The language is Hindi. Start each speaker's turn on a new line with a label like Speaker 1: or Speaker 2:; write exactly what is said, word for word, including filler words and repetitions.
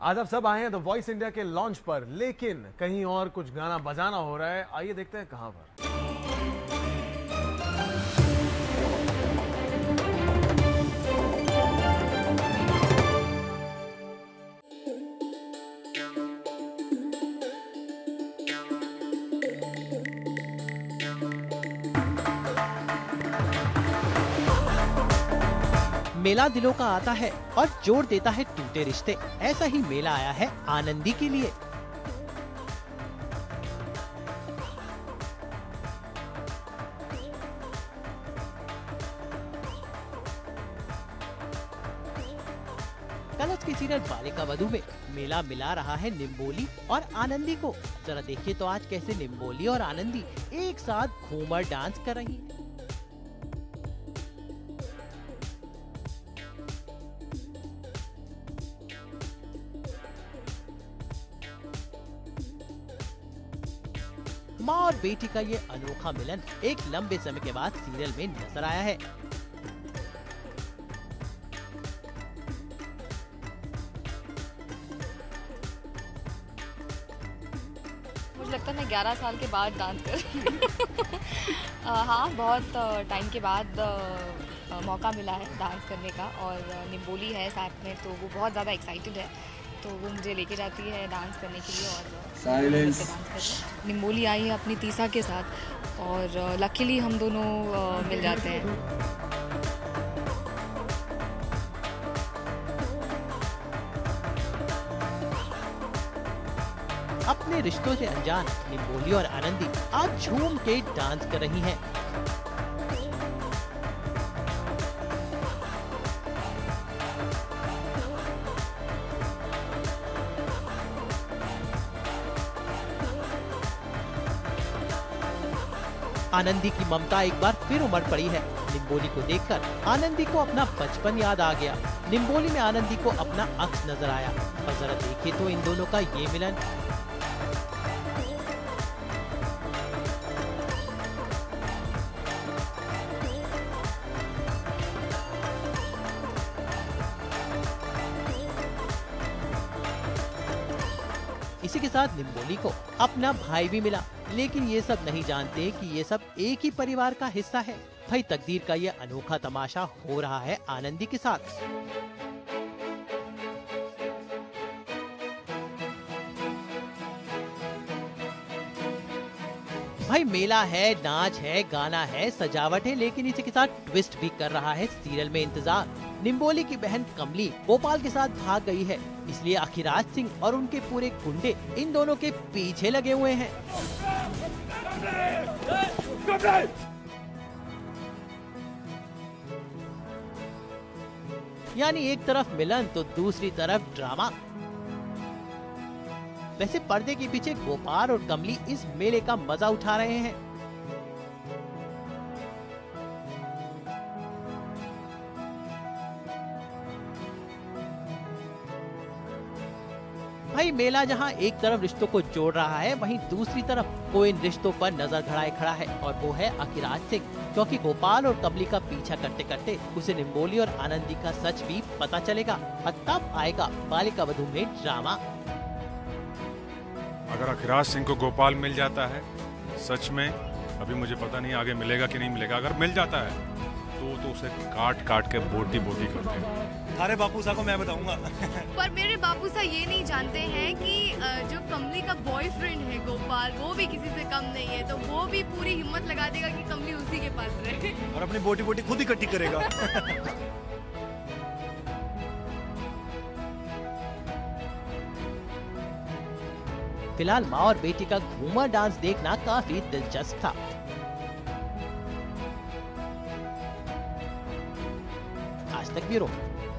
Speaker 1: आज आप सब आए हैं द वॉइस इंडिया के लॉन्च पर, लेकिन कहीं और कुछ गाना बजाना हो रहा है। आइए देखते हैं कहां पर।
Speaker 2: मेला दिलों का आता है और जोड़ देता है टूटे रिश्ते। ऐसा ही मेला आया है आनंदी के लिए। कलर्स की सीरियल बालिका वधू में मेला मिला रहा है निम्बोली और आनंदी को। जरा देखिए तो आज कैसे निम्बोली और आनंदी एक साथ घूमर डांस कर रही है। माँ और बेटी का ये अनोखा मिलन एक लंबे समय के बाद सीरियल में नजर आया है।
Speaker 3: मुझे लगता है मैं ग्यारह साल के बाद डांस कर रही हूँ। हाँ, बहुत टाइम के बाद मौका मिला है डांस करने का और निम्बोली है साथ में, तो वो बहुत ज़्यादा एक्साइटेड है, तो वो मुझे लेके जाती है डांस करने के लिए और डांस करते हैं। निम्बोली आई है अपनी तीसा के साथ और लकीली हम दोनों मिल जाते हैं।
Speaker 2: अपने रिश्तों से अनजान निम्बोली और आनंदी आज झूम के डांस कर रही हैं। आनंदी की ममता एक बार फिर उमड़ पड़ी है। निम्बोली को देखकर आनंदी को अपना बचपन याद आ गया। निम्बोली में आनंदी को अपना अक्स नजर आया और जरा देखिए तो इन दोनों का ये मिलन। इसी के साथ निम्बोली को अपना भाई भी मिला, लेकिन ये सब नहीं जानते कि ये सब एक ही परिवार का हिस्सा है। भाई तकदीर का ये अनोखा तमाशा हो रहा है आनंदी के साथ। भाई मेला है, नाच है, गाना है, सजावट है, लेकिन इसी के साथ ट्विस्ट भी कर रहा है सीरियल में इंतजार। निम्बोली की बहन कमली गोपाल के साथ भाग गई है, इसलिए अखिराज सिंह और उनके पूरे गुंडे इन दोनों के पीछे लगे हुए हैं। यानी एक तरफ मिलन तो दूसरी तरफ ड्रामा। वैसे पर्दे के पीछे गोपाल और कमली इस मेले का मजा उठा रहे हैं। भाई मेला जहां एक तरफ रिश्तों को जोड़ रहा है, वहीं दूसरी तरफ वो इन रिश्तों पर नजर गड़ाए खड़ा है और वो है अखिराज सिंह, क्योंकि गोपाल और कमली का पीछा करते करते उसे निम्बोली और आनंदी का सच भी पता चलेगा और तब आएगा बालिका वधू में ड्रामा।
Speaker 4: अगर अखिराज सिंह को गोपाल मिल जाता है सच में, अभी मुझे पता नहीं आगे मिलेगा कि नहीं मिलेगा, अगर मिल जाता है तो तो उसे काट काट के बोटी बोटी करते हैं।
Speaker 5: थारे बापूसा को मैं बताऊंगा।
Speaker 6: पर मेरे बापूसा ये नहीं जानते हैं कि जो कमली का बॉयफ्रेंड है गोपाल, वो भी किसी से कम नहीं है, तो वो भी पूरी हिम्मत लगा देगा कि कमली उसी के पास रहे
Speaker 5: और अपनी बोटी बोटी खुद इकट्ठी करेगा।
Speaker 2: फिलहाल माँ और बेटी का घूमर डांस देखना काफी दिलचस्प था। आज तक ब्यूरो।